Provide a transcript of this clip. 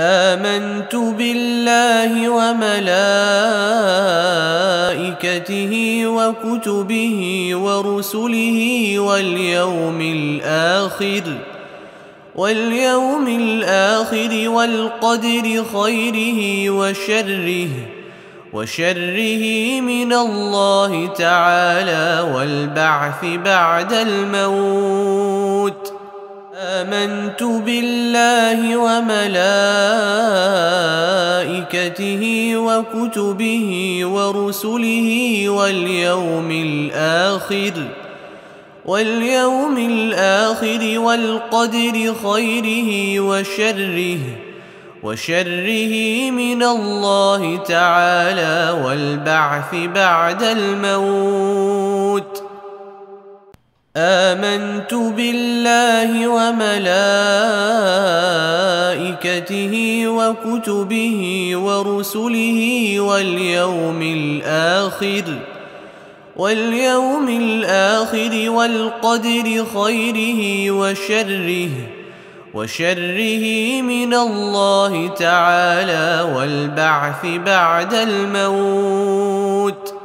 آمنت بالله وملائكته وكتبه ورسله واليوم الآخر والقدر خيره وشره من الله تعالى والبعث بعد الموت. آمنت بالله وملائكته وكتبه ورسله واليوم الآخر والقدر خيره وشره من الله تعالى والبعث بعد الموت. آمنت بالله وملائكته وكتبه ورسله واليوم الآخر والقدر خيره وشره من الله تعالى والبعث بعد الموت.